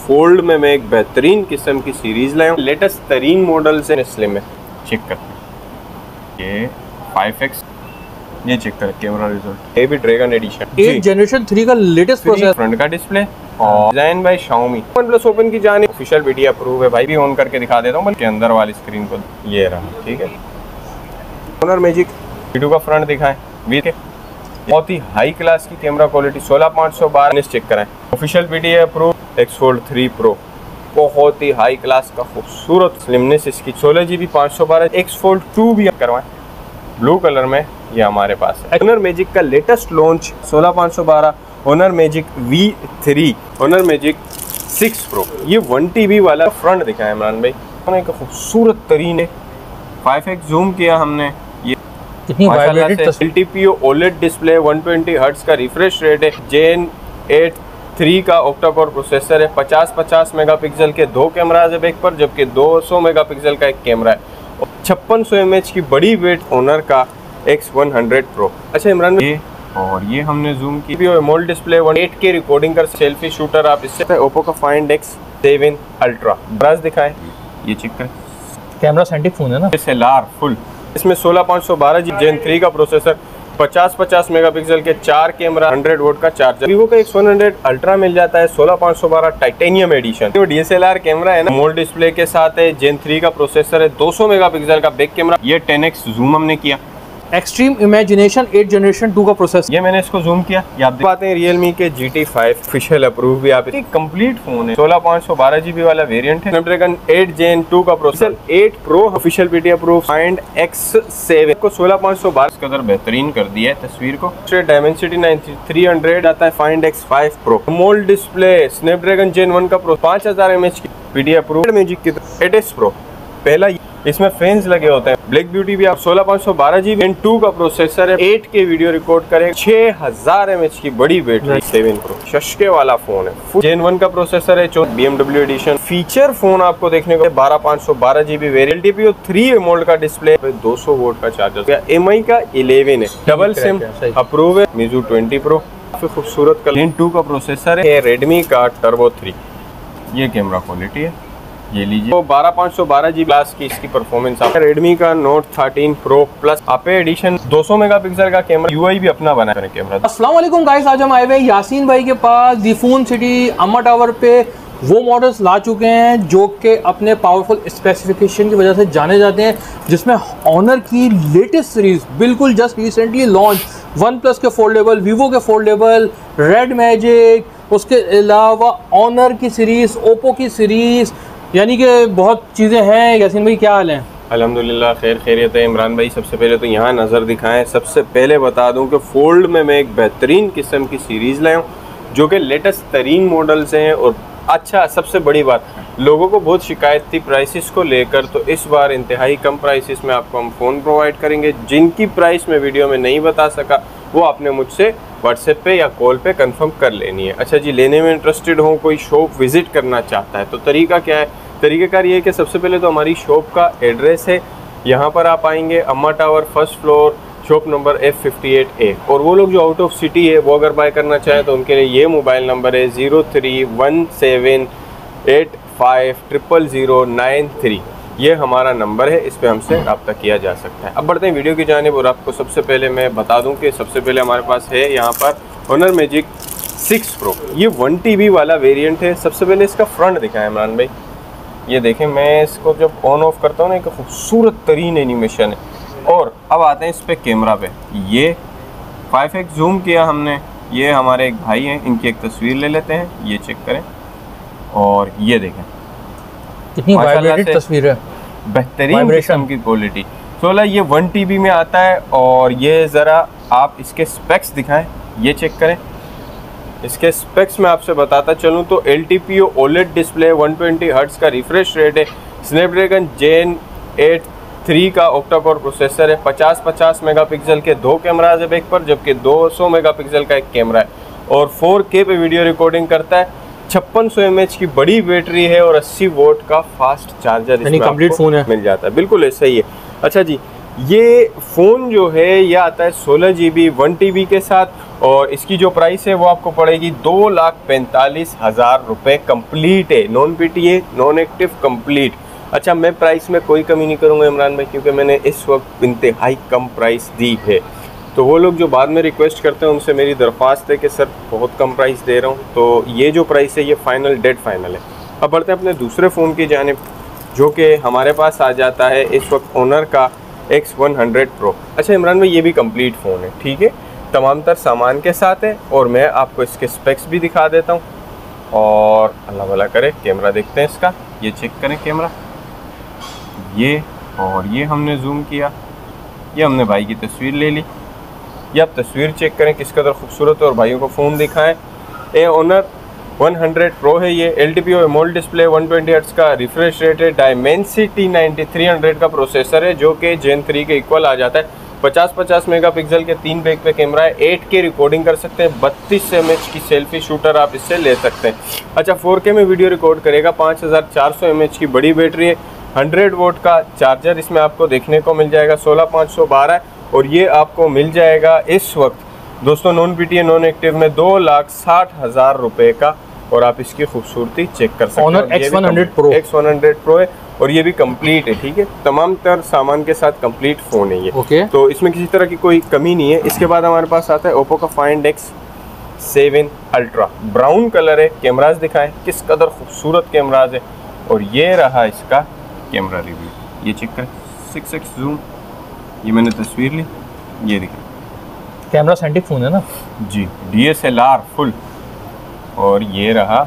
Fold में मैं एक बेहतरीन किस्म की सीरीज लाया हूँ, लेटेस्ट तरीन मॉडल से स्लिम में। चेक करते हैं ये 5x, ये चेक करें कैमरा रिजल्ट, ये भी ड्रैगन एडिशन 8 जनरेशन 3 का लेटेस्ट प्रोसेसर, फ्रंट का डिस्प्ले और design by Xiaomi। OnePlus Open की जाने ऑफिशियल वीडियो अप्रूव है भाई, भी ऑन करके दिखा देता हूँ बल्कि अंदर वाली स्क्रीन को। ये रहा, ठीक है। ऑनर मैजिक वीडियो का फ्रंट दिखाएं, बहुत ही हाई क्लास की कैमरा क्वालिटी, 16512 चेक कराएं, official video approve. X Fold 3 Pro बहुत ही हाई क्लास का खूबसूरत स्लिमनेस इसकी, 16GB 512। X Fold 2 भी करवाएं ब्लू कलर में, ये हमारे पास है। ऑनर मैजिक का latest launch 16512 Honor Magic V3, Honor Magic 6 Pro। ये 1TB वाला फ्रंट दिखा है इमरान भाई, एक खूबसूरत तरीन है। 5x जूम किया हमने, ये LTPO OLED डिस्प्ले, 120 हर्ट्ज का रिफ्रेश रेट है, Gen 8 3 का ऑक्टा कोर प्रोसेसर है, 50-50 मेगापिक्सल के दो कैमराज है बैक पर, जबकि 200 मेगापिक्सल का एक कैमरा है, 5600 mAh की बड़ी वेट ऑनर का X100 Pro। अच्छा इमरान भाई, और ये हमने जूम की भी एमोलेड डिस्प्ले, 8K रिकॉर्डिंग कर सेल्फी शूटर आप इससे। ओप्पो का Find X7 अल्ट्रा ब्रास दिखाएं, ये चेक करें, कैमरा सेंटिक फोन है ना, SLR फुल। इसमें 16512 Gen 3 का प्रोसेसर, 50-50 मेगापिक्सल के 4 कैमरा, 100 वोट का चार्जर। वीवो का X100 अल्ट्रा मिल जाता है 16512 टाइटेनियम एडिशन। जो DSLR कैमरा है ना, मोल डिस्प्ले के साथ है, Gen 3 का प्रोसेसर है, 200 मेगापिक्सल का बैक कैमरा। ये 10x जूम हमने किया। एक्सट्रीम इमेजिनेशन 8 जनरेशन 2 का प्रोसेसर, ये मैंने इसको जूम किया। ये आप देख पाते हैं Realme के GT5 ऑफिशियल अप्रूव भी आप, एक कंप्लीट फोन है, 16512GB वाला वेरिएंट है, Snapdragon 8 Gen 2 का प्रोसेसर, 8 Pro ऑफिशियल वीडी अप्रूव। Find X7 को 16512 कदर बेहतरीन कर दिया है तस्वीर को। Dimensity 9300 आता है Find X5 Pro, मोल्ड डिस्प्ले, Snapdragon Gen 1 का प्रो, 5000 mAh की वीडियो अप्रूव। मैजिक की 8s Pro पहला, इसमें फैंस लगे होते हैं। ब्लैक ब्यूटी भी आप 16512GB Gen 2 का प्रोसेसर है, 8K वीडियो रिकॉर्ड करे, 6000 mAh की बड़ी बैटरी। 7 Pro शशके वाला फोन है, Gen 1 का प्रोसेसर है, BMW एडिशन फीचर फोन आपको देखने को। 12512GB वेरिएंट, LTPO 3 एमोल्ड का डिस्प्ले, 200 वोट का चार्जर। MI का 11 है, डबल सिम अप्रूव है। Meizu 20 Pro काफी खूबसूरत का Gen 2 का प्रोसेसर है। Redmi का Turbo 3, ये कैमरा क्वालिटी है, ये लीजिए। तो 12512GB क्लास की इसकी परफॉर्मेंस। Redmi का Note 13 Pro Plus आपे एडिशन, 200 मेगापिक्सल का कैमरा, UI भी अपना बना है कैमरा। अस्सलाम वालेकुम गाइस, आज हम आए हुए यासीन भाई के पास the phone city Amma tower पे। वो मॉडल्स ला चुके हैं जो कि अपने पावरफुल स्पेसिफिकेशन की वजह से जाने जाते हैं, जिसमें ऑनर की लेटेस्ट सीरीज बिल्कुल जस्ट रिसेंटली लॉन्च, OnePlus के फोल्डेबल, Vivo के फोल्डेबल, रेड मैजिक, उसके अलावा ऑनर की सीरीज, ओप्पो की सीरीज, यानी कि बहुत चीज़ें हैं। यासीन भाई क्या हाल है? अल्हम्दुलिल्लाह खैर खैरियत है। इमरान भाई सबसे पहले तो यहाँ नज़र दिखाएं। सबसे पहले बता दूं कि फोल्ड में मैं एक बेहतरीन किस्म की सीरीज़ लाया हूँ जो कि लेटेस्ट तरीन मॉडल्स हैं। और अच्छा, सबसे बड़ी बात, लोगों को बहुत शिकायत थी प्राइसेस को लेकर, तो इस बार इंतहाई कम प्राइसेस में आपको हम फ़ोन प्रोवाइड करेंगे। जिनकी प्राइस मैं वीडियो में नहीं बता सका वो आपने मुझसे व्हाट्सएप पे या कॉल पे कंफर्म कर लेनी है। अच्छा जी, लेने में इंटरेस्टेड हो, कोई शॉप विज़िट करना चाहता है तो तरीका क्या है? तरीक़ाकार ये है कि सबसे पहले तो हमारी शॉप का एड्रेस है, यहाँ पर आप आएंगे अम्मा tower 1st floor, shop number F58A। और वो लोग जो आउट ऑफ सिटी है वो अगर बाय करना चाहें तो उनके लिए ये मोबाइल नंबर है 0317850093। ये हमारा नंबर है, इस पर हमसे रब्ता किया जा सकता है। अब बढ़ते हैं वीडियो की जानिब। और आपको सबसे पहले मैं बता दूं कि सबसे पहले हमारे पास है यहाँ पर ऑनर मैजिक 6 Pro। ये 1TB वाला वेरिएंट है। सबसे पहले इसका फ्रंट दिखाएं इमरान भाई, ये देखें, मैं इसको जब ऑन ऑफ करता हूँ ना, एक खूबसूरत तरीन एनिमेशन है। और अब आते हैं इस पर कैमरा पे, ये 5x जूम किया हमने। ये हमारे एक भाई हैं, इनकी एक तस्वीर ले लेते हैं, ये चेक करें। और ये देखें कितनी वाइब्रेटेड तस्वीर है, बेहतरीन किस्म की क्वालिटी। 16 ये 1TB में आता है। और ये ज़रा आप इसके स्पेक्स दिखाएं, ये चेक करें। इसके स्पेक्स में आपसे बताता चलूँ तो LTPO OLED डिस्प्ले, 120 हर्ट्ज का रिफ्रेश रेट है, Snapdragon Gen 8 3 का ऑक्टा कोर प्रोसेसर है, 50-50 मेगापिक्सल के दो कैमराज है बैक पर, जबकि 200 मेगापिक्सल का एक कैमरा है। और 4K पे वीडियो रिकॉर्डिंग करता है, 5600 mAh की बड़ी बैटरी है और 80 वोट का फास्ट चार्जर इसमें कंप्लीट फोन है, मिल जाता है। बिल्कुल ऐसा ही है। अच्छा जी, ये फ़ोन जो है ये आता है 16 GB 1 TB के साथ, और इसकी जो प्राइस है वो आपको पड़ेगी 2,45,000 रुपये कंप्लीट है, non PTA non active complete. अच्छा, मैं प्राइस में कोई कमी नहीं करूँगा इमरान भाई, क्योंकि मैंने इस वक्त इंतहाई कम प्राइस दी है। तो वो लोग जो बाद में रिक्वेस्ट करते हैं उनसे मेरी दरख्वास्त है कि सर बहुत कम प्राइस दे रहा हूँ, तो ये जो प्राइस है ये फ़ाइनल डेड फाइनल है। अब बढ़ते हैं अपने दूसरे फ़ोन की जानिब, जो कि हमारे पास आ जाता है इस वक्त ऑनर का X100 Pro। अच्छा इमरान भाई, ये भी कंप्लीट फ़ोन है, ठीक है, तमाम तर सामान के साथ है, और मैं आपको इसके स्पेक्स भी दिखा देता हूँ। और अल्लाह भला करे, कैमरा देखते हैं इसका, ये चेक करें कैमरा, ये और ये हमने जूम किया, ये हमने भाई की तस्वीर ले ली, ये आप तस्वीर चेक करें किस कदर खूबसूरत है, और भाइयों को फ़ोन दिखाएं। ए ऑनर 100 Pro है ये, LTPO एमोल्ड डिस्प्ले, 120 हर्ट्ज़ का रिफ्रेश रेट है, डायमेंसिटी 9300 का प्रोसेसर है, जो कि Gen 3 के इक्वल आ जाता है। 50-50 मेगापिक्सल के 3 बैक पे कैमरा है, 8K रिकॉर्डिंग कर सकते हैं, 32 mAh की सेल्फी शूटर आप इससे ले सकते हैं। अच्छा, 4K में वीडियो रिकॉर्ड करेगा, 5400 mAh की बड़ी बैटरी है, 100 वोट का चार्जर इसमें आपको देखने को मिल जाएगा, 16512, और ये आपको मिल जाएगा इस वक्त दोस्तों नॉन PTA नॉन एक्टिव में 2,60,000 रुपये का। और आप इसकी खूबसूरती चेक कर सकते हैं। ऑनर X100 Pro है, और ये भी कंप्लीट है, ठीक है, तमाम तर सामान के साथ कंप्लीट फ़ोन है ये। तो इसमें किसी तरह की कोई कमी नहीं है। इसके बाद हमारे पास आता है ओप्पो का Find X7 Ultra, brown colour है। कैमराज दिखाएं किस कदर खूबसूरत कैमराज है, और ये रहा इसका कैमरा रिव्यू, ये चेक करें, 6x जूम, ये मैंने तस्वीर ली, ये देखिए कैमरा सेंट्रिक फ़ोन है ना जी, DSLR फुल, और ये रहा,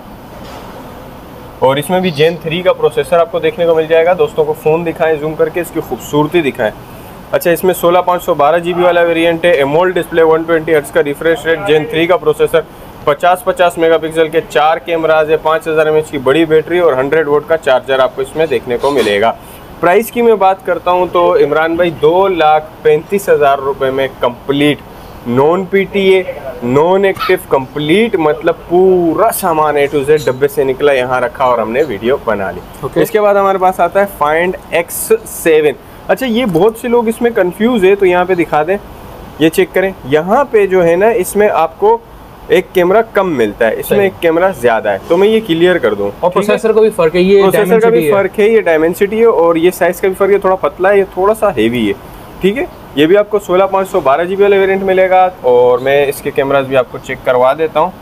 और इसमें भी Gen 3 का प्रोसेसर आपको देखने को मिल जाएगा। दोस्तों को फ़ोन दिखाएं जूम करके, इसकी खूबसूरती दिखाएं। अच्छा, इसमें 16512 GB वाला वेरिएंट है, एमोल्ड डिस्प्ले, 120 हर्ट्ज़ का रिफ्रेश रेट, Gen 3 का प्रोसेसर, 50-50 मेगापिक्सल के 4 कैमराज है, 5000 mAh की बड़ी बैटरी, और 100 वोट का चार्जर आपको इसमें देखने को मिलेगा। प्राइस की मैं बात करता हूँ तो इमरान भाई 2,35,000 रुपये में complete non PTA non active complete, मतलब पूरा सामान A to Z डब्बे से निकला, यहाँ रखा और हमने वीडियो बना ली। इसके बाद हमारे पास आता है Find X7। अच्छा, ये बहुत से लोग इसमें कंफ्यूज है, तो यहाँ पे दिखा दें, ये चेक करें, यहाँ पे जो है ना इसमें आपको एक कैमरा कम मिलता है, इसमें एक कैमरा ज्यादा है, तो मैं ये क्लियर कर दूं। और प्रोसेसर का भी फर्क है, ये प्रोसेसर का भी फर्क है, ये डायमेंसिटी है, और ये साइज का भी फर्क है, थोड़ा पतला है, ये थोड़ा सा हेवी है, ठीक है। ये भी आपको 16512 GB वाला वेरिएंट मिलेगा, और मैं इसके कैमरास भी आपको चेक करवा देता हूँ,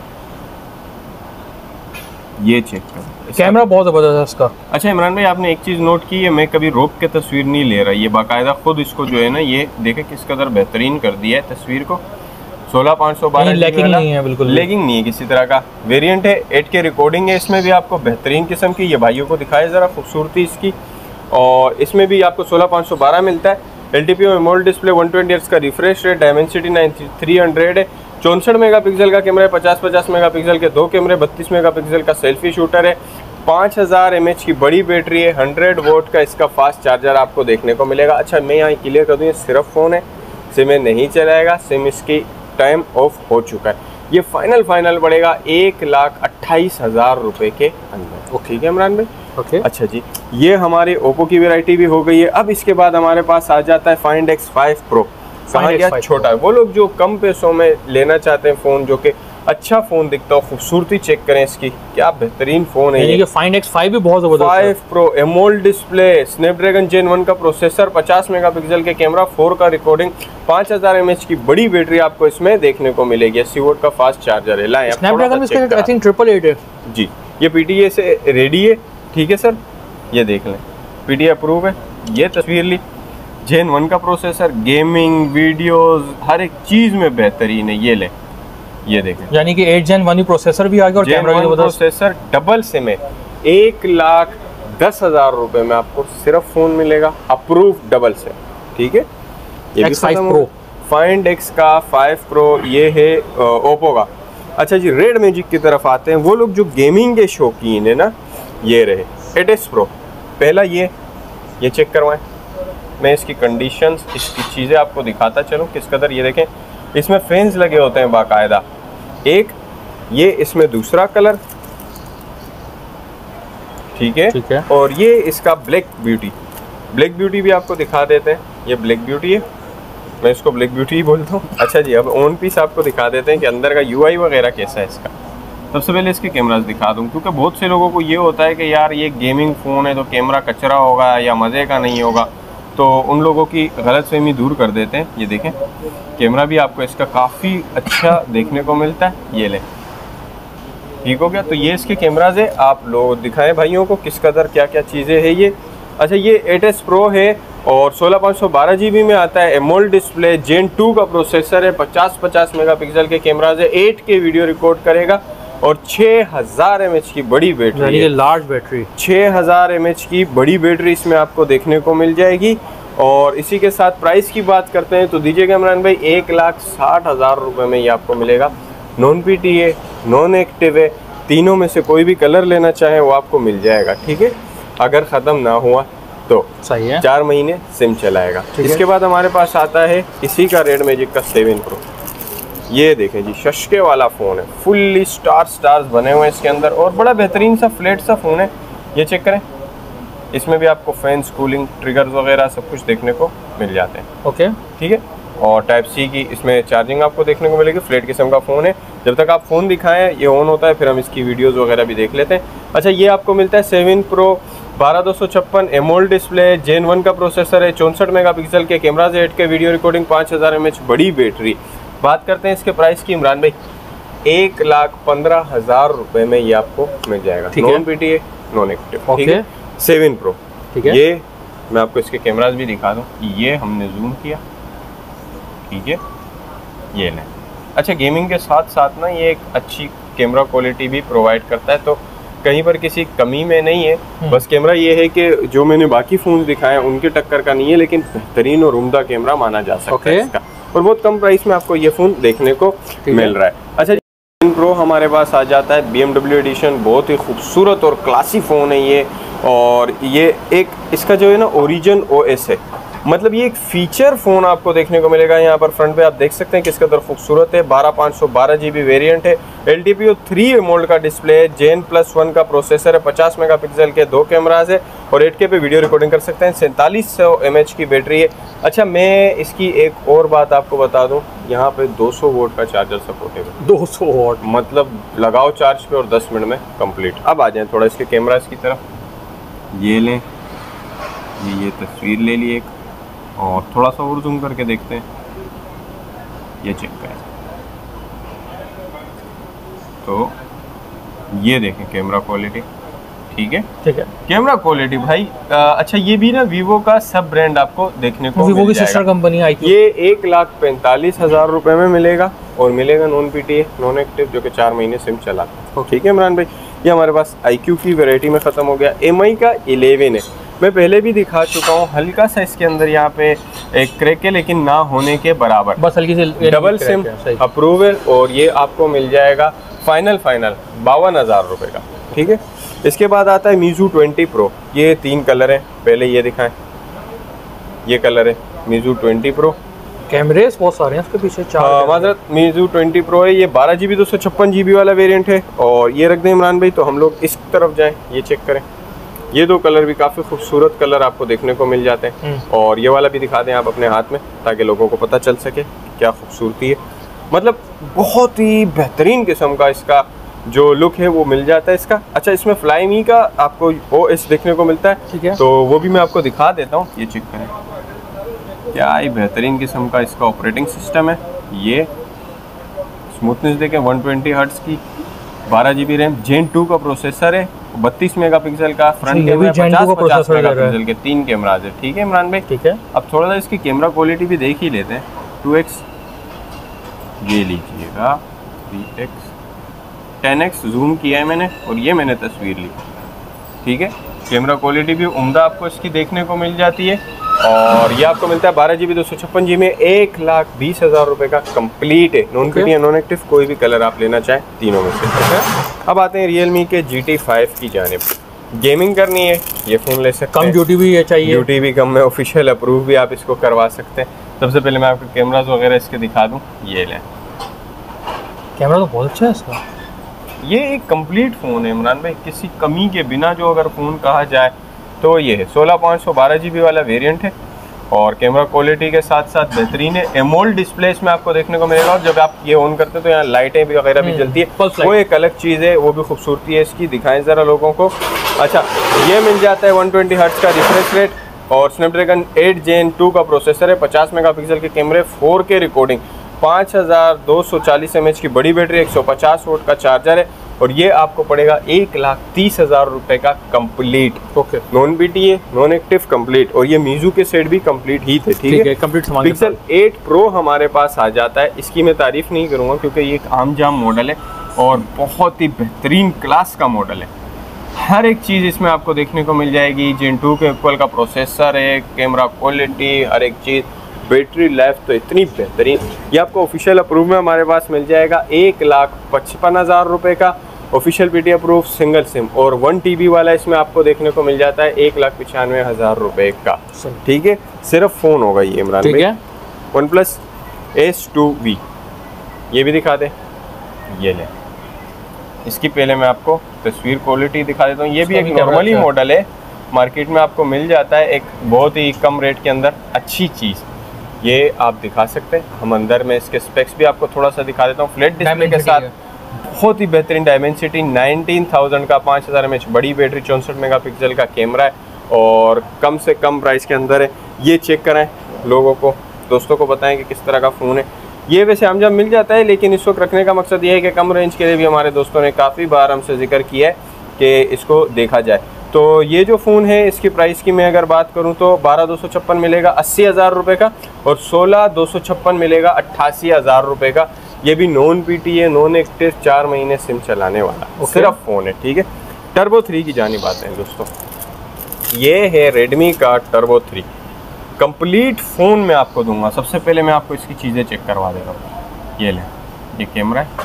ये चेक कर, कैमरा बहुत ज़बरदस्त है इसका। अच्छा इमरान भाई, आपने एक चीज़ नोट की है, मैं कभी रोक के तस्वीर नहीं ले रहा, ये बाकायदा खुद इसको जो है ना, ये देखे किस कदर बेहतरीन कर दिया है तस्वीर को। 16512 लैगिंग नहीं है, बिल्कुल लैगिंग नहीं है किसी तरह का वेरिएंट है, 8K रिकॉर्डिंग है, इसमें भी आपको बेहतरीन किस्म की, ये भाइयों को दिखाए ज़रा खूबसूरती इसकी, और इसमें भी आपको 16512 मिलता है। LTPO एमोल्ड डिस्प्ले, 120 हर्ट्ज़ का रिफ्रेश रेट, डायमेंसिटी 9300 है, 64 मेगापिक्सल का कैमरा है, 50-50 मेगापिक्सल के 2 कैमरे, 32 मेगापिक्सल का सेल्फी शूटर है, 5000 mAh की बड़ी बैटरी है, 100 वोट का इसका फास्ट चार्जर आपको देखने को मिलेगा। अच्छा, मैं यहाँ क्लियर कर दूँ, ये सिर्फ फ़ोन है, सिम में नहीं चलाएगा, सिम इसकी टाइम ऑफ हो चुका है। ये फाइनल पड़ेगा 1,28,000 रुपये के अंदर। ठीक है इमरान भाई, ओके। अच्छा जी, ये हमारे ओप्पो की वैरायटी भी हो गई है। अब इसके बाद हमारे पास आ जाता है Find X5 Pro। कहा गया छोटा है, वो लोग जो कम पैसों में लेना चाहते हैं फ़ोन, जो कि अच्छा फ़ोन दिखता हो, खूबसूरती चेक करें इसकी, क्या बेहतरीन फ़ोन है ये। Find X5 भी बहुत ज़बरदस्त है। 5 Pro AMOLED display, Snapdragon Gen 1 का प्रोसेसर, 50 मेगापिक्सल के कैमरा, 4 का रिकॉर्डिंग, 5000 mAh की बड़ी बैटरी आपको इसमें देखने को मिलेगी, 80 वोट का फास्ट चार्जर है। लाएं स्नैपड्रैगन में इसका आई थिंक 888 है जी। ये PTA से रेडी है, ठीक है सर, ये देख लें, PTA अप्रूव है, ये तस्वीर ली। Gen 1 का प्रोसेसर, गेमिंग, वीडियोस, हर एक चीज़ में बेहतरीन है, ये लें, ये देखें, यानी कि 8 Gen 1 प्रोसेसर भी आ गया, और कैमरा भी जबरदस्त प्रोसेसर, डबल सिम है, 1,10,000 रुपये में आपको सिर्फ फ़ोन मिलेगा, अप्रूव डबल सिम, ठीक है। ये भी X5 Pro, Find X का 5 Pro, ये है ओप्पो का। अच्छा जी, रेड मैजिक की तरफ आते हैं। वो लोग जो गेमिंग के शौकीन है ना, ये रहे 8S Pro। पहला ये चेक करवाएं, मैं इसकी कंडीशंस, इसकी चीज़ें आपको दिखाता चलूँ किस कदर। ये देखें, इसमें फैंस लगे होते हैं बाकायदा, एक ये इसमें दूसरा कलर, ठीक है, और ये इसका ब्लैक ब्यूटी, ब्लैक ब्यूटी भी आपको दिखा देते हैं। ये ब्लैक ब्यूटी है, मैं इसको ब्लैक ब्यूटी ही बोलता हूँ। अच्छा जी, अब ऑन पीस आपको दिखा देते हैं कि अंदर का यूआई वगैरह कैसा है इसका। सबसे पहले इसके कैमरास दिखा दूँ, क्योंकि बहुत से लोगों को ये होता है कि यार ये गेमिंग फ़ोन है तो कैमरा कचरा होगा या मज़े का नहीं होगा, तो उन लोगों की गलतफहमी दूर कर देते हैं। ये देखें, कैमरा भी आपको इसका काफ़ी अच्छा देखने को मिलता है। ये लें, ठीक हो गया। तो ये इसके कैमराज है, आप लोग दिखाएं भाइयों को किस कदर क्या क्या चीज़ें हैं ये। अच्छा, ये 8S Pro है और 16/512 GB में आता है। एमोल्ड डिस्प्ले, Gen 2 का प्रोसेसर है, 50 मेगापिक्सल के कैमराज है, 8K वीडियो रिकॉर्ड करेगा और 6000 mAh की बड़ी बैटरी है। लार्ज बैटरी, 6000 mAh की बड़ी बैटरी इसमें आपको देखने को मिल जाएगी। और इसी के साथ प्राइस की बात करते हैं तो दीजिएगा इमरान भाई, 1,60,000 रुपये में ये आपको मिलेगा। नॉन पीटी है, नॉन एक्टिव है, तीनों में से कोई भी कलर लेना चाहें वो आपको मिल जाएगा, ठीक है। अगर ख़त्म ना हुआ तो सही है, 4 महीने सिम चलाएगा। इसके बाद हमारे पास आता है इसी का रेड मैजिक का 7 Pro। ये देखें जी, शशके वाला फ़ोन है, फुल्ली स्टार्स बने हुए हैं इसके अंदर और बड़ा बेहतरीन सा फ्लैट सा फ़ोन है। ये चेक करें, इसमें भी आपको फैंस, कूलिंग, ट्रिगर्स वगैरह सब कुछ देखने को मिल जाते हैं। ओके, ठीक है। और टाइप सी की इसमें चार्जिंग आपको देखने को मिलेगी। फ्लैट किस्म का फ़ोन है, जब तक आप फ़ोन दिखाएं ये ऑन होता है, फिर हम इसकी वीडियोस वगैरह भी देख लेते हैं। अच्छा, ये आपको मिलता है 7 Pro, 12256 एमोल्ड डिस्प्ले, Gen 1 का प्रोसेसर है, 64 मेगापिक्सल के cameras, 8K video recording, 5000 mAh बड़ी बैटरी। बात करते हैं इसके प्राइस की इमरान भाई, 1,15,000 रुपये में ये आपको मिल जाएगा। नॉन पीटी है, नॉन एक्टिव, ठीक है। 7 Pro, ठीक है। ये मैं आपको इसके कैमराज भी दिखा दूँ। ये हमने जूम किया, ठीक है, ये लें। अच्छा, गेमिंग के साथ साथ ना ये एक अच्छी कैमरा क्वालिटी भी प्रोवाइड करता है, तो कहीं पर किसी कमी में नहीं है। बस कैमरा ये है कि जो मैंने बाकी फ़ोन दिखाए हैं उनके टक्कर का नहीं है, लेकिन बेहतरीन और उम्दा कैमरा माना जा सकता है इसका, और बहुत कम प्राइस में आपको ये फ़ोन देखने को मिल रहा है। अच्छा, 7 Pro हमारे पास आ जाता है BMW एडिशन, बहुत ही खूबसूरत और क्लासी फ़ोन है ये। और ये एक इसका जो है ना ओरिजिन OS है, मतलब ये एक फीचर फ़ोन आपको देखने को मिलेगा। यहाँ पर फ्रंट पे आप देख सकते हैं किस कदर खूबसूरत है। 12512 GB वेरिएंट है, LTPO 3 एमोल्ड का डिस्प्ले है, Gen +1 का प्रोसेसर है, 50 मेगापिक्सल के 2 कैमराज है और 8K पे वीडियो रिकॉर्डिंग कर सकते हैं। 4700 mAh की बैटरी है। अच्छा, मैं इसकी एक और बात आपको बता दूँ, यहाँ पे 200 वोट का चार्जर सपोर्टेबल है। 200 वोट, मतलब लगाओ चार्ज पे और 10 मिनट में कंप्लीट। अब आ जाएँ थोड़ा इसके कैमराज की तरफ। ये लें, ये तस्वीर ले ली एक, और थोड़ा सा और जूम करके देखते हैं। ये चेक करें, तो ये देखें कैमरा क्वालिटी, ठीक है, ठीक है। कैमरा क्वालिटी भाई अच्छा, ये भी ना वीवो का सब ब्रांड आपको देखने को वीवो की सिस्टर कंपनी आई। ये 1,45,000 रुपये में मिलेगा और मिलेगा नॉन पीटी, नॉन एक्टिव, जो कि 4 महीने सिम चलाता है, ठीक है इमरान भाई। ये हमारे पास IQ की वैरायटी में ख़त्म हो गया। MI का 11 है, मैं पहले भी दिखा चुका हूँ। हल्का सा इसके अंदर यहाँ पे एक क्रैक है, लेकिन ना होने के बराबर, बस हल्की सी डबल सिम अप्रूवल, और ये आपको मिल जाएगा फाइनल 52,000 रुपये का, ठीक है। इसके बाद आता है Meizu 20 Pro। ये 3 कलर हैं, पहले ये दिखाएं, ये कलर है Meizu 20 Pro। कैमरेस बहुत सारे हैं इसके पीछे, 4 माजरत Meizu 20 Pro है। ये 12 GB 256 GB वाला वेरिएंट है। और ये रख दें इमरान भाई, तो हम लोग इस तरफ जाएं, ये चेक करें, ये 2 कलर भी काफ़ी खूबसूरत कलर आपको देखने को मिल जाते हैं। और ये वाला भी दिखा दें आप अपने हाथ में, ताकि लोगों को पता चल सके क्या खूबसूरती है। मतलब बहुत ही बेहतरीन किस्म का इसका जो लुक है वो मिल जाता है इसका। अच्छा, इसमें Flyme का आपको OS देखने को मिलता है, ठीक है, तो वो भी मैं आपको दिखा देता हूँ। ये चेक करें, क्या ही बेहतरीन किस्म का इसका ऑपरेटिंग सिस्टम है। ये स्मूथनेस देखें, 120 हर्ट्ज की, 12 GB रैम, Gen 2 का प्रोसेसर है, 32 मेगापिक्सल का फ्रंट कैमरा, 50 मेगापिक्सल के 3 कैमराज है, ठीक है इमरान भाई, ठीक है। अब थोड़ा सा इसकी कैमरा क्वालिटी भी देख ही लेते हैं। 2x, ये लीजिएगा 3x, 10x जूम किया है मैंने, और ये मैंने तस्वीर ली, ठीक है। कैमरा क्वालिटी भी उम्दा आपको इसकी देखने को मिल जाती है। और ये आपको मिलता है 12 GB 256 GB में, 1,20,000 रुपये का कंप्लीट है। नॉन पीटी, नॉन एक्टिव, कोई भी कलर आप लेना चाहें तीनों में से। अब आते हैं Realme के GT5 की जानिब। गेमिंग करनी है, ये फ़ोन ले सकते हैं। कम ड्यूटी भी चाहिए, ड्यूटी भी कम है, ऑफिशियल अप्रूव भी आप इसको करवा सकते हैं। सबसे पहले मैं आपको कैमराज वगैरह इसके दिखा दूँ। ये लें, कैमरा तो बहुत अच्छा है इसका। ये एक कंप्लीट फ़ोन है इमरान भाई, किसी कमी के बिना जो अगर फ़ोन कहा जाए तो ये है 16/512 GB वाला वेरिएंट है और कैमरा क्वालिटी के साथ साथ बेहतरीन है। एमोल्ड डिस्प्ले इसमें आपको देखने को मिलेगा और जब आप ये ऑन करते हैं तो यहाँ लाइटें भी वगैरह भी जलती है, वो एक अलग चीज़ है, वो भी खूबसूरती है इसकी। दिखाएं ज़रा लोगों को। अच्छा, ये मिल जाता है 120 हर्ट्ज का रिफ्रेश रेट और स्नैपड्रैगन 8 Gen 2 का प्रोसेसर है, 50 मेगापिक्सल के कैमरे, 4K रिकॉर्डिंग, 5240 mAh की बड़ी बैटरी, 150 वोट का चार्जर है और ये आपको पड़ेगा 1,30,000 रुपए का complete. Okay, non BTA non active complete और ये मीजू के सेट भी कंप्लीट ही थे, ठीक है, कंप्लीट सामान। पिक्सल 8 Pro हमारे पास आ जाता है, इसकी मैं तारीफ नहीं करूँगा क्योंकि ये एक आम जाम मॉडल है और बहुत ही बेहतरीन क्लास का मॉडल है। हर एक चीज़ इसमें आपको देखने को मिल जाएगी। Gen 2 के इक्वल का प्रोसेसर है, कैमरा क्वालिटी, हर एक चीज़, बैटरी लाइफ तो इतनी बेहतरीन। ये आपको ऑफिशियल अप्रूव में हमारे पास मिल जाएगा 1,55,000 रुपये का official BTA approve single sim और 1 TB वाला इसमें आपको देखने को मिल जाता है 1,95,000 रुपये का, ठीक है। सिर्फ फ़ोन होगा ये इमरान भाई। OnePlus S2V ये भी दिखा दे, ये ले। इसकी पहले मैं आपको तस्वीर क्वालिटी दिखा देता हूँ। ये भी एक नॉर्मली मॉडल है, मार्केट में आपको मिल जाता है एक बहुत ही कम रेट के अंदर अच्छी चीज़, ये आप दिखा सकते हैं। हम अंदर में इसके स्पेक्स भी आपको थोड़ा सा दिखा देता हूँ। फ्लैट डिस्प्ले के साथ बहुत ही बेहतरीन डायमेंसिटी, 19,000 का 5000 mAh बड़ी बैटरी, 64 मेगापिक्सल का कैमरा है और कम से कम प्राइस के अंदर है। ये चेक कराएं, लोगों को, दोस्तों को बताएं कि किस तरह का फ़ोन है। ये वैसे आमजाम मिल जाता है लेकिन इस वक्त रखने का मकसद ये है कि कम रेंज के लिए भी हमारे दोस्तों ने काफ़ी बार हमसे जिक्र किया है कि इसको देखा जाए। तो ये जो फ़ोन है इसकी प्राइस की मैं अगर बात करूं तो 12,256 मिलेगा 80,000 रुपये का और 16,256 मिलेगा 88,000 रुपये का। ये भी नॉन BTA नॉन एक्टिव 4 महीने सिम चलाने वाला सिर्फ फ़ोन है, ठीक है। टर्बो 3 की जानिब आते हैं दोस्तों। ये है रेडमी का टर्बो 3 कंप्लीट फ़ोन मैं आपको दूंगा। सबसे पहले मैं आपको इसकी चीज़ें चेक करवा देता हूँ। ये लें, ये कैमरा है,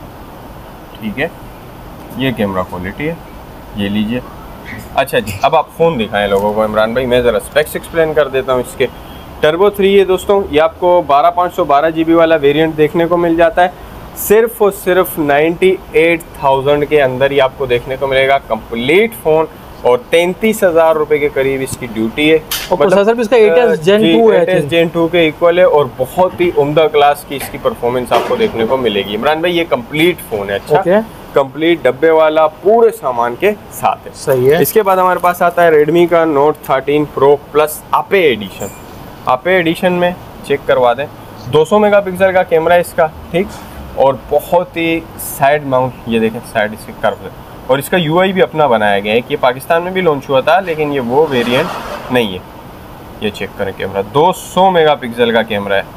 ठीक है, ये कैमरा क्वालिटी है, ये लीजिए। अच्छा जी, अब आप फ़ोन दिखाएं लोगों को इमरान भाई। मैं ज़रा स्पेक्स एक्सप्लेन कर देता हूँ इसके। टर्बो 3 है दोस्तों, ये आपको 12/512 GB वाला वेरिएंट देखने को मिल जाता है। सिर्फ और सिर्फ 98,000 के अंदर ही आपको देखने को मिलेगा कंप्लीट फ़ोन और 33,000 रुपये के करीब इसकी ड्यूटी है। प्रोसेसर भी इसका 8S Gen 2 है, 8S Gen 2 के इक्वल है और बहुत ही उम्दा क्लास की इसकी परफॉर्मेंस आपको देखने को मिलेगी। इमरान भाई ये कंप्लीट फ़ोन है, अच्छा कंप्लीट डब्बे वाला पूरे सामान के साथ है, सही है। इसके बाद हमारे पास आता है रेडमी का Note 13 Pro Plus आपे एडिशन। आपे एडिशन में चेक करवा दें, 200 मेगापिक्सल का कैमरा है इसका, ठीक, और बहुत ही साइड माउंट, ये देखें साइड इसके कर्व है और इसका UI भी अपना बनाया गया है कि ये पाकिस्तान में भी लॉन्च हुआ था लेकिन ये वो वेरिएंट नहीं है। ये चेक करें कैमरा, 200 मेगापिक्सल का कैमरा है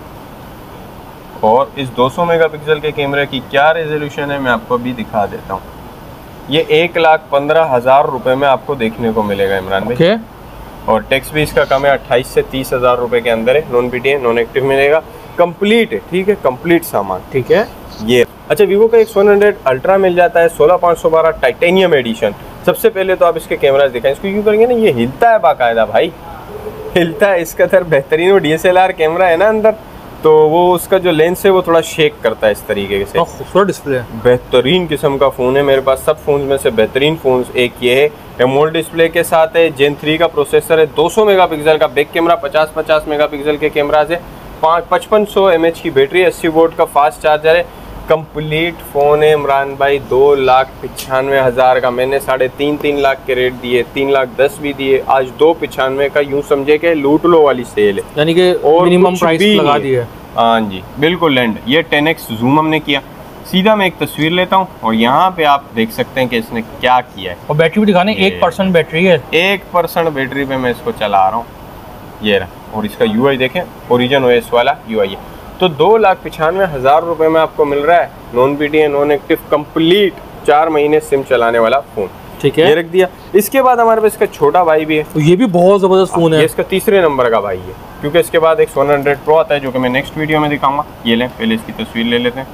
और इस 200 मेगापिक्सल के कैमरे की क्या रेजोल्यूशन है मैं आपको अभी दिखा देता हूँ। ये 1,15,000 रुपये में आपको देखने को मिलेगा इमरान भाई। और टैक्स भी इसका कम है, 28 से 30,000 रुपये के अंदर है। नॉन BTA नॉन एक्टिव मिलेगा, कंप्लीट है, ठीक है, कंप्लीट सामान, ठीक है। ये अच्छा, वीवो का X100 अल्ट्रा मिल जाता है 16/512 टाइटेनियम एडिशन। सबसे पहले तो आप इसके कैमराज दिखाएं, इसको क्यों करेंगे ना, ये हिलता है बाकायदा भाई, हिलता है। इसका अंदर बेहतरीन वो DSLR कैमरा है ना अंदर, तो वो उसका जो लेंस है वो थोड़ा शेक करता है इस तरीके से। खूबसूरत डिस्प्ले है, बेहतरीन किस्म का फ़ोन है। मेरे पास सब फ़ोन में से बेहतरीन फ़ोन एक ये है। एमोल्ड डिस्प्ले के साथ है, Gen 3 का प्रोसेसर है, 200 मेगापिक्सल का बैक कैमरा, 50 मेगापिक्सल के कैमराज है, 5500 mAh की बैटरी, 80 वोट का फास्ट चार्जर है। कंप्लीट फ़ोन है इमरान भाई, 2,95,000 का। मैंने 3.5 लाख के रेट दिए, 3,10,000 भी दिए, आज 2,95,000 का। यूँ समझे कि लूट लो वाली सेल है, यानी कि मिनिमम प्राइस लगा दी है। हाँ जी बिल्कुल लैंड। ये 10x जूम हमने किया। सीधा मैं एक तस्वीर लेता हूँ और यहाँ पे आप देख सकते हैं कि इसने क्या किया है। और बैटरी भी दिखाने, 1% बैटरी है, 1% बैटरी पे मैं इसको चला रहा हूँ, ये रहा। और इसका UI देखें, ओरिजिन OS वाला UI है। तो 2,95,000 रुपये में आपको मिल रहा है non BTA non active complete 4 महीने सिम चलाने वाला फ़ोन, ठीक है। ये रख दिया। इसके बाद हमारे पास इसका छोटा भाई भी है, तो ये भी बहुत ज़बरदस्त फ़ोन है। ये इसका तीसरे नंबर का भाई है, क्योंकि इसके बाद एक X100 Pro आता है जो कि मैं नेक्स्ट वीडियो में दिखाऊंगा। ये लें, पहले इसकी तस्वीर ले लेते हैं।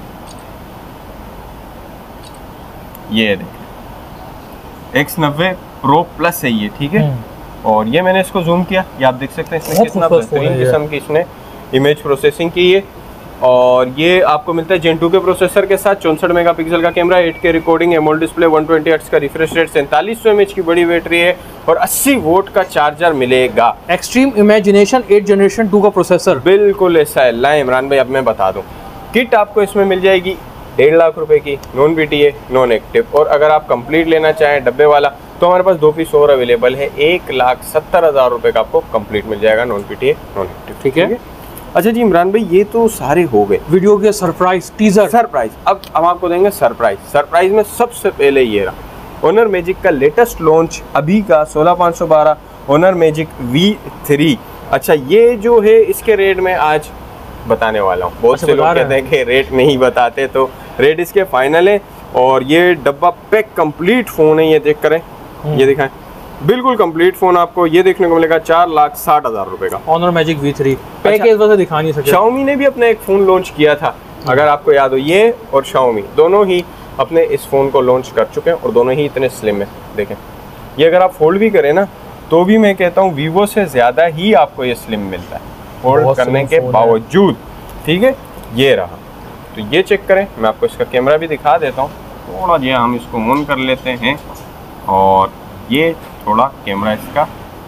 ये देखें X90 Pro Plus है ये, ठीक है। और ये मैंने इसको जूम किया, ये आप देख सकते हैं इसमें कितना बेहतरीन किस्म की इसने इमेज प्रोसेसिंग की है। और ये आपको मिलता है Gen 2 के प्रोसेसर के साथ, 64 मेगापिक्सल का camera, 8K recording, AMOLED display, 120 hertz का रिफ्रेश रेट, 4700 mAh की बड़ी बैटरी है और 80 वोट का चार्जर मिलेगा। एक्सट्रीम इमेजिनेशन 8 जनरेशन 2 का प्रोसेसर, बिल्कुल ऐसा है। लाए इमरान भाई, अब मैं बता दूं, किट आपको इसमें मिल जाएगी 1.5 लाख रुपए की, नॉन BTA नॉन एक्टिव। और अगर आप कंप्लीट लेना चाहें डब्बे वाला तो हमारे पास 2 पीस और अवेलेबल है, 1,70,000 रुपए का आपको कंप्लीट मिल जाएगा नॉन BTA नॉन एक्टिव। ठीक है। अच्छा जी इमरान भाई, ये तो सारे हो गए वीडियो के सरप्राइज टीजर। सरप्राइज, अब हम आपको देंगे सरप्राइज। सरप्राइज में सबसे पहले ये रहा ऑनर मैजिक का लेटेस्ट लॉन्च अभी का 16512 ऑनर मैजिक V3। अच्छा ये जो है इसके रेट में आज बताने वाला हूँ। बहुत से लोग कहते हैं कि रेट नहीं बताते, तो रेट इसके फाइनल है। और ये डब्बा पैक कंप्लीट फोन है, ये चेक करें, ये दिखाएं, बिल्कुल कंप्लीट फोन आपको ये देखने को मिलेगा 4,60,000 रुपए का ऑनर मैजिक V3 पैक। इस वजह से दिखा नहीं सके। Xiaomi ने भी अपना एक फोन लॉन्च किया था, अगर आपको याद हो, ये और Xiaomi दोनों ही अपने इस फोन को लॉन्च कर चुके हैं और दोनों ही इतने स्लिम है। देखें, ये अगर आप फोल्ड भी करें ना तो भी मैं कहता हूँ Vivo से ज्यादा ही आपको ये स्लिम मिलता है फोल्ड करने के बावजूद। ठीक है, ये रहा, तो ये चेक करें। मैं आपको इसका कैमरा भी दिखा देता हूँ, थोड़ा जो हम इसको ऑन कर लेते हैं और ये थोड़ा कैमरा इसका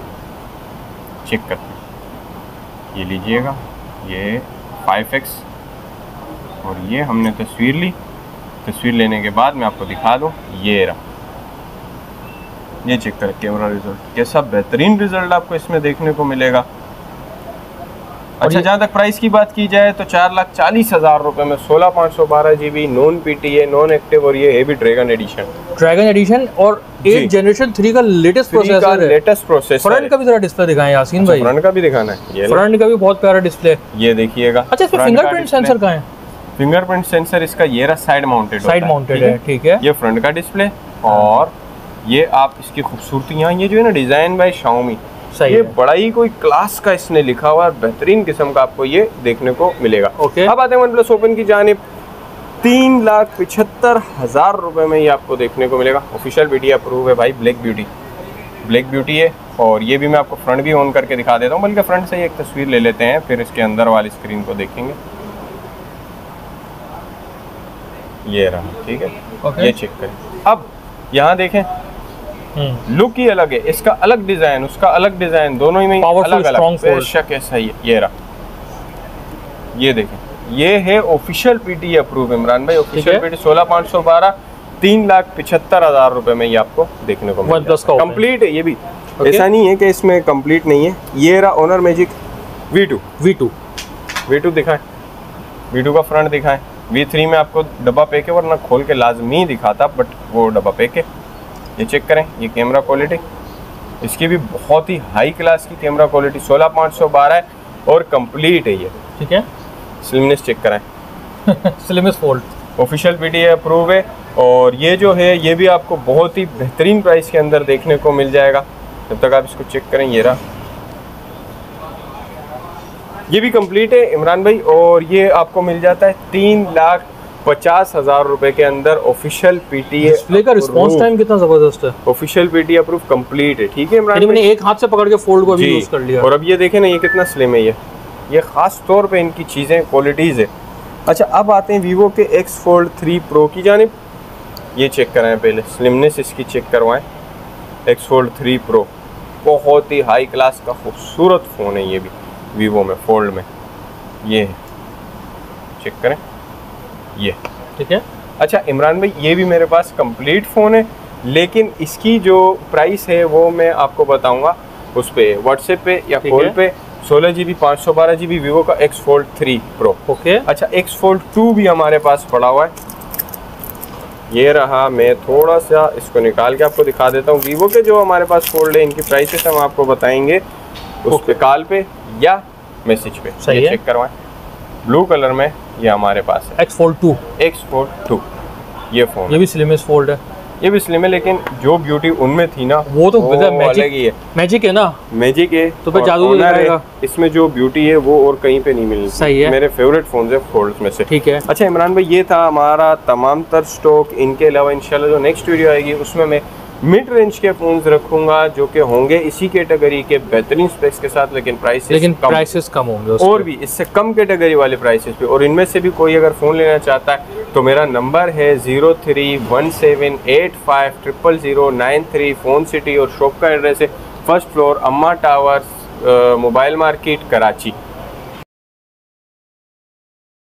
चेक करते हैं। ये लीजिएगा, ये 5x और ये हमने तस्वीर ली। तस्वीर लेने के बाद मैं आपको दिखा दूँ, ये रहा, ये चेक करें कैमरा रिजल्ट, कैसा बेहतरीन रिजल्ट आपको इसमें देखने को मिलेगा। अच्छा, जहाँ तक प्राइस की बात की जाए तो 4,40,000 रुपए में 16,512 GB non BTA non active, और ये है भी ड्रैगन एडिशन और 8 जनरेशन 3 का लेटेस्ट प्रोसेसर है। Latest processor. फ्रंट का भी जरा डिस्प्ले दिखाएं यासीन भाई। फ्रंट का भी दिखाना है, ये फ्रंट का भी बहुत प्यारा डिस्प्ले, ये देखिएगा। अच्छा, इसमें फिंगरप्रिंट सेंसर कहाँ है? फिंगरप्रिंट सेंसर इसका ये रहा, साइड माउंटेड है। ठीक है, ये फ्रंट का डिस्प्ले। और ये आप इसकी खूबसूरती, यहाँ ये जो है ना डिजाइन बाय Xiaomi, ये बड़ा ही कोई क्लास का इसने लिखा हुआ है, बेहतरीन किस्म का आपको ये देखने को मिलेगा। अब आते हैं OnePlus Open की जानिब, 3,75,000 रुपए में ये आपको देखने को मिलेगा। ऑफिशियल BTA अप्रूव है भाई, ब्लैक ब्यूटी है। और ये भी मैं आपको फ्रंट भी ऑन करके दिखा देता हूँ, बल्कि फ्रंट से ही एक तस्वीर ले लेते हैं, फिर इसके अंदर वाली स्क्रीन को देखेंगे। ये रहा, ठीक है, ये चेक करें। अब यहाँ देखें, लुक ही अलग है, इसका अलग डिजाइन, उसका अलग डिजाइन, दोनों ही में अलग अलग बेशक ऐसा ही है। ये रहा, ये देखें, ये है ऑफिशियल BTA अप्रूव इमरान भाई। ऑफिशियल BTA 16,512, 3,75,000 रुपए में ये आपको देखने को मिलेगा। कंप्लीट है ये भी, ऐसा नहीं है कि इसमें कंप्लीट नहीं है। ये रहा ऑनर मैजिक V2 दिखाएं, V2 का फ्रंट दिखाएं। V3 में आपको डब्बा पैक है, वरना खोल के लाजमी दिखाता, बट वो डब्बा पैक है। ये चेक करें, ये कैमरा क्वालिटी इसकी भी बहुत ही हाई क्लास की कैमरा क्वालिटी, 16,512 है और कंप्लीट है ये। ठीक है, स्लिमनेस चेक कराएं slimmest fold, official BTA approve है। और ये जो है ये भी आपको बहुत ही बेहतरीन प्राइस के अंदर देखने को मिल जाएगा। जब तक आप इसको चेक करें, ये रहा, ये भी कंप्लीट है इमरान भाई। और ये आपको मिल जाता है 3,50,000 रुपए के अंदर ऑफिशियल BTA। डिस्प्ले का रिस्पांस टाइम कितना जबरदस्त है, ऑफिशियल BTA अप्रूव कंप्लीट है। ठीक है इमरान भाई, मैंने एक हाथ से पकड़ के फोल्ड को भी यूज कर लिया। और अब ये देखें ना, ये कितना स्लिम है, ये खास तौर पे इनकी चीजें क्वालिटीज है। अच्छा, अब आते हैं Vivo के X Fold 3 Pro की जानिब। ये चेक कराएं, पहले स्लिमनेस इसकी चेक करवाएं। X Fold 3 Pro बहुत ही हाई क्लास का खूबसूरत फ़ोन है, ये भी Vivo में फोल्ड में, ये चेक करें, ये ठीक है। अच्छा इमरान भाई, ये भी मेरे पास कंप्लीट फ़ोन है, लेकिन इसकी जो प्राइस है वो मैं आपको बताऊंगा उस पर व्हाट्सएप पे या कॉल पे। 16 GB 512 GB Vivo का X Fold 3 Pro। ओके। अच्छा, X Fold 2 भी हमारे पास पड़ा हुआ है, ये रहा। मैं थोड़ा सा इसको निकाल के आपको दिखा देता हूँ। Vivo के जो हमारे पास फोल्ड है, इनकी प्राइसेस हम आपको बताएंगे उस पे कॉल पे या मैसेज पे। सही है, चेक करवाएं। ब्लू कलर में ये हमारे पास है X Fold 2, ये फोन, ये भी स्लिमेस्ट फोल्ड है, ये भी स्लिम है, लेकिन जो ब्यूटी उनमें थी ना वो तो अलग ही है। मैजिक है ना, मैजिक है तो फिर जादू है। इसमें जो ब्यूटी है वो और कहीं पे नहीं मिलती। सही है, मेरे फेवरेट फोन है फोल्ड में से। ठीक है। अच्छा इमरान भाई, ये था हमारा तमाम तर स्टॉक। इनके अलावा इंशाल्लाह जो नेक्स्ट वीडियो आएगी उसमें मैं मिड रेंज के फोन्स रखूंगा जो कि होंगे इसी कैटेगरी के बेहतरीन स्पेक्स के साथ, लेकिन प्राइसेस कम होंगे उसके। और भी इससे कम कैटेगरी वाले प्राइसेस पे। और इनमें से भी कोई अगर फ़ोन लेना चाहता है तो मेरा नंबर है 0317850009 फ़ोन सिटी, और शॉप का एड्रेस है 1st फ्लोर अम्मा टावर्स, मोबाइल मार्केट, कराची।